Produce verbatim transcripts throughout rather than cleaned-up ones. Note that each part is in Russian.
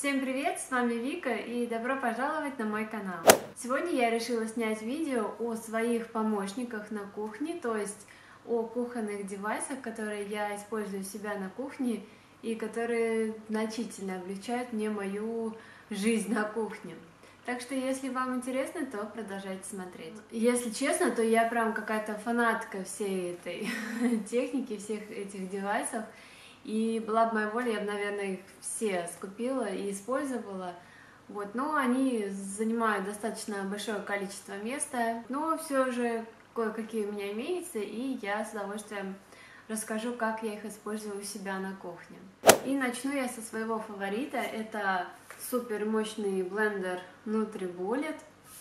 Всем привет, с вами Вика и добро пожаловать на мой канал. Сегодня я решила снять видео о своих помощниках на кухне, то есть о кухонных девайсах, которые я использую у себя на кухне и которые значительно облегчают мне мою жизнь на кухне. Так что, если вам интересно, то продолжайте смотреть. Если честно, то я прям какая-то фанатка всей этой техники, всех этих девайсов. И была бы моя воля, я бы, наверное, их все скупила и использовала. Вот. Но они занимают достаточно большое количество места, но все же кое-какие у меня имеются, и я с удовольствием расскажу, как я их использую у себя на кухне. И начну я со своего фаворита. Это супер мощный блендер NutriBullet.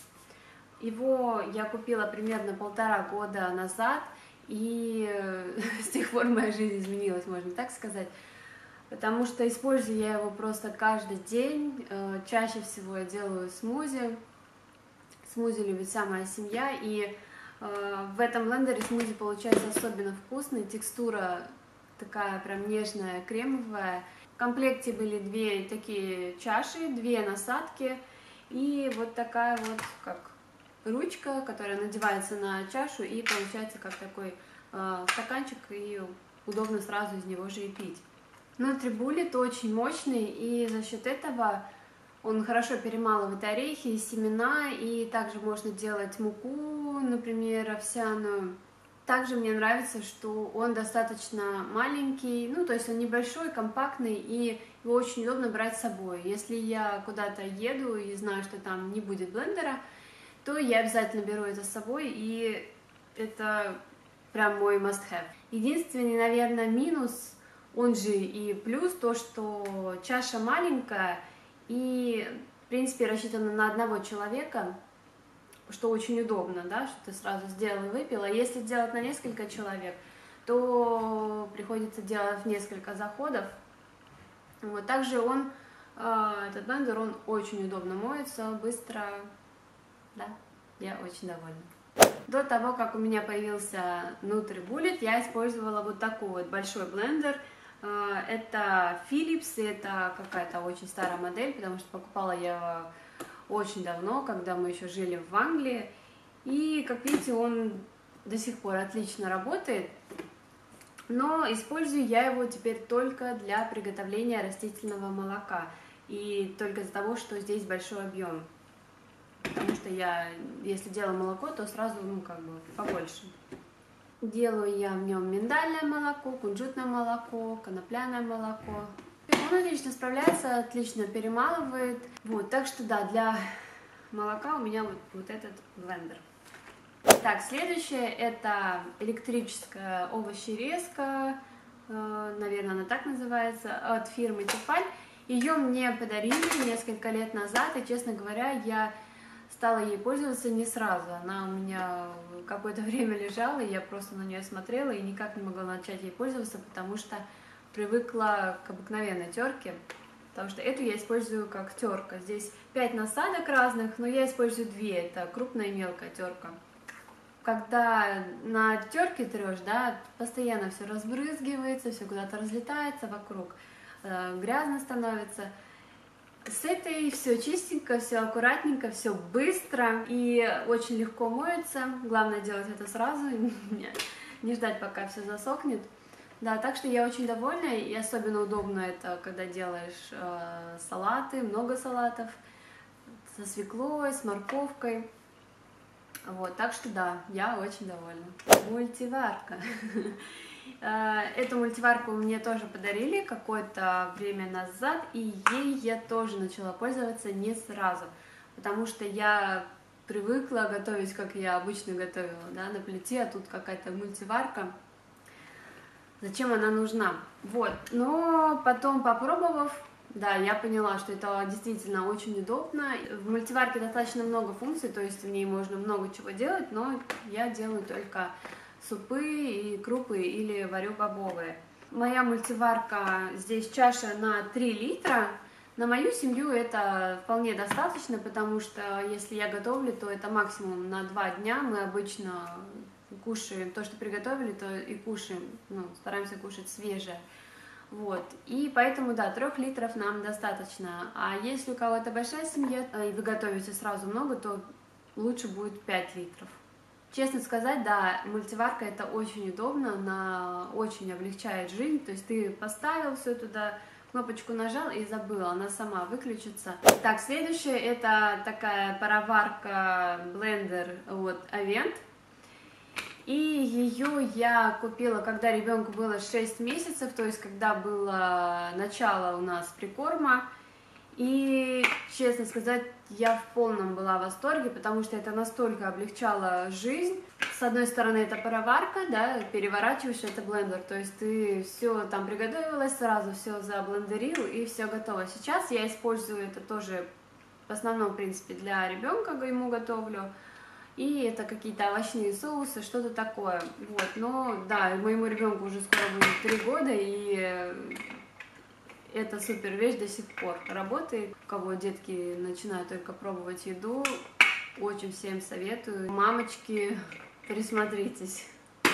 Его я купила примерно полтора года назад, и с тех пор моя жизнь изменилась, можно так сказать, потому что использую я его просто каждый день. Чаще всего я делаю смузи. Смузи любит вся моя семья, и в этом блендере смузи получается особенно вкусный, текстура такая прям нежная, кремовая. В комплекте были две такие чаши, две насадки и вот такая вот как ручка, которая надевается на чашу, и получается как такой э, стаканчик, и удобно сразу из него же и пить. NutriBullet очень мощный, и за счет этого он хорошо перемалывает орехи, семена, и также можно делать муку, например, овсяную. Также мне нравится, что он достаточно маленький, ну то есть он небольшой, компактный, и его очень удобно брать с собой. Если я куда-то еду и знаю, что там не будет блендера, то я обязательно беру это с собой, и это прям мой must-have. Единственный, наверное, минус, он же и плюс, то, что чаша маленькая и, в принципе, рассчитана на одного человека, что очень удобно, да, что ты сразу сделал и выпил. А если делать на несколько человек, то приходится делать несколько заходов. Вот. Также он, этот блендер, он очень удобно моется, быстро. Да, я очень довольна. До того, как у меня появился NutriBullet, я использовала вот такой вот большой блендер. Это Philips, это какая-то очень старая модель, потому что покупала я его очень давно, когда мы еще жили в Англии. И, как видите, он до сих пор отлично работает, но использую я его теперь только для приготовления растительного молока. И только из-за того, что здесь большой объем. Потому что я, если делаю молоко, то сразу, ну, как бы, побольше. Делаю я в нем миндальное молоко, кунжутное молоко, конопляное молоко. Он отлично справляется, отлично перемалывает. Вот, так что, да, для молока у меня вот, вот этот блендер. Так, следующее это электрическая овощерезка, наверное, она так называется, от фирмы Тефаль. Ее мне подарили несколько лет назад, и, честно говоря, я стала ей пользоваться не сразу. Она у меня какое-то время лежала, и я просто на нее смотрела и никак не могла начать ей пользоваться, потому что привыкла к обыкновенной терке, потому что эту я использую как терка. Здесь пять насадок разных, но я использую две, это крупная и мелкая терка. Когда на терке трешь, да, постоянно все разбрызгивается, все куда-то разлетается вокруг, грязно становится. С этой все чистенько, все аккуратненько, все быстро и очень легко моется. Главное делать это сразу, не ждать, пока все засохнет. Да, так что я очень довольна, и особенно удобно это, когда делаешь э, салаты, много салатов, со свеклой, с морковкой. Вот, так что да, я очень довольна. Мультиварка. Эту мультиварку мне тоже подарили какое-то время назад, и ей я тоже начала пользоваться не сразу, потому что я привыкла готовить, как я обычно готовила, да, на плите, а тут какая-то мультиварка. Зачем она нужна? Вот, но потом, попробовав, да, я поняла, что это действительно очень удобно. В мультиварке достаточно много функций, то есть в ней можно много чего делать, но я делаю только супы и крупы или варю бобовые. Моя мультиварка, здесь чаша на три литра. На мою семью это вполне достаточно, потому что если я готовлю, то это максимум на два дня. Мы обычно кушаем то, что приготовили, то и кушаем, ну, стараемся кушать свежее. Вот, и поэтому, да, трех литров нам достаточно. А если у кого-то большая семья, и вы готовите сразу много, то лучше будет пять литров. Честно сказать, да, мультиварка это очень удобно, она очень облегчает жизнь, то есть ты поставил все туда, кнопочку нажал и забыл, она сама выключится. Так, следующее это такая пароварка, блендер от Avent. И ее я купила, когда ребенку было шесть месяцев, то есть когда было начало у нас прикорма. И, честно сказать, я в полном была восторге, потому что это настолько облегчало жизнь. С одной стороны, это пароварка, да, переворачиваешь, это блендер, то есть ты все там приготовилась, сразу все заблендерил и все готово. Сейчас я использую это тоже в основном, в принципе, для ребенка, ему готовлю. И это какие-то овощные соусы, что-то такое. Вот, но да, моему ребенку уже скоро будет три года, и это супер вещь до сих пор работает. У кого детки начинают только пробовать еду, очень всем советую. Мамочки, присмотритесь.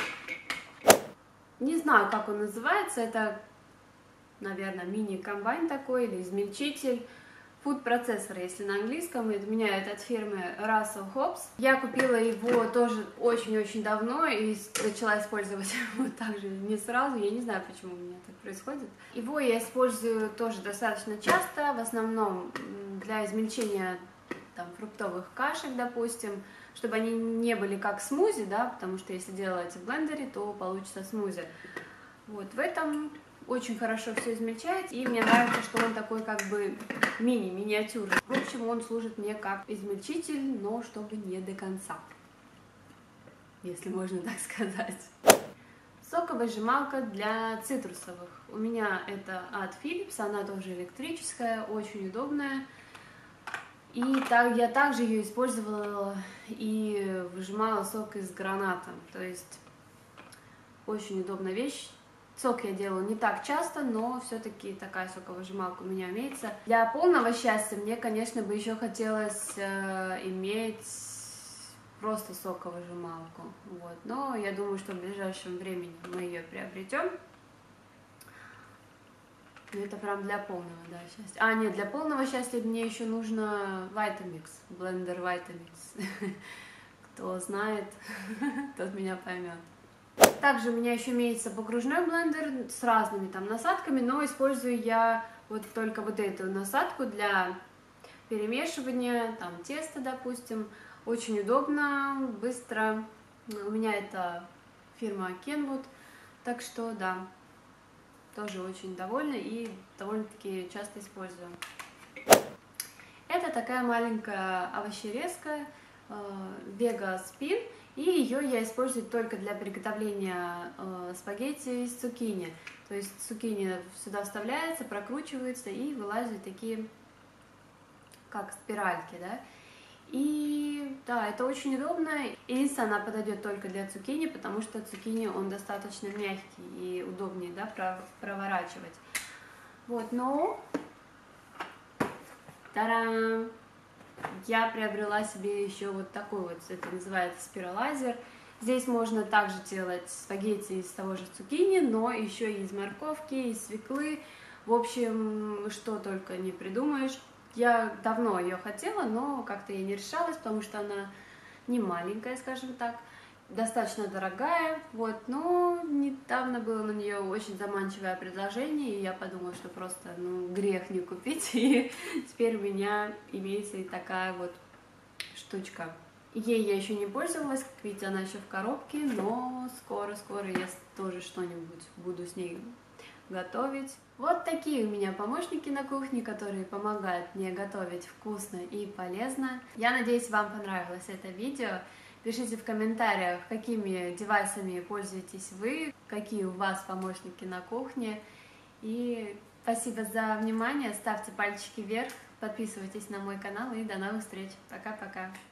Не знаю, как он называется, это, наверное, мини-комбайн такой или измельчитель. Фуд-процессор, если на английском, у меня это от фирмы Russell Hobbs. Я купила его тоже очень-очень давно и начала использовать его также не сразу, я не знаю, почему у меня так происходит. Его я использую тоже достаточно часто, в основном для измельчения там, фруктовых кашек, допустим, чтобы они не были как смузи, да, потому что если делать в блендере, то получится смузи. Вот в этом очень хорошо все измельчает, и мне нравится, что он такой как бы мини-миниатюрный. В общем, он служит мне как измельчитель, но чтобы не до конца, если можно так сказать. Соковыжималка для цитрусовых. У меня это от Philips, она тоже электрическая, очень удобная. И так, я также ее использовала и выжимала сок из граната, то есть очень удобная вещь. Сок я делаю не так часто, но все-таки такая соковыжималка у меня имеется. Для полного счастья мне, конечно, бы еще хотелось э, иметь просто соковыжималку. Вот. Но я думаю, что в ближайшем времени мы ее приобретем. Это прям для полного, да, счастья. А, нет, для полного счастья мне еще нужно Vitamix, блендер Vitamix. Кто знает, тот меня поймет. Также у меня еще имеется погружной блендер с разными там насадками, но использую я вот только вот эту насадку для перемешивания там теста, допустим. Очень удобно, быстро. У меня это фирма Kenwood, так что да, тоже очень довольна и довольно-таки часто использую. Это такая маленькая овощерезка Vega Spin. И ее я использую только для приготовления э, спагетти из цукини. То есть цукини сюда вставляется, прокручивается и вылазят такие, как спиральки, да. И да, это очень удобно. Единственное, она подойдет только для цукини, потому что цукини он достаточно мягкий и удобнее, да, проворачивать. Вот, но... Та-дам! Я приобрела себе еще вот такой вот, это называется спиралайзер. Здесь можно также делать спагетти из того же цукини, но еще и из морковки, из свеклы. В общем, что только не придумаешь. Я давно ее хотела, но как-то я не решалась, потому что она не маленькая, скажем так. Достаточно дорогая, вот, но недавно было на нее очень заманчивое предложение, и я подумала, что просто, ну, грех не купить, и теперь у меня имеется и такая вот штучка. Ей я еще не пользовалась, как видите, она еще в коробке, но скоро-скоро я тоже что-нибудь буду с ней готовить. Вот такие у меня помощники на кухне, которые помогают мне готовить вкусно и полезно. Я надеюсь, вам понравилось это видео. Пишите в комментариях, какими девайсами пользуетесь вы, какие у вас помощники на кухне. И спасибо за внимание, ставьте пальчики вверх, подписывайтесь на мой канал и до новых встреч. Пока-пока.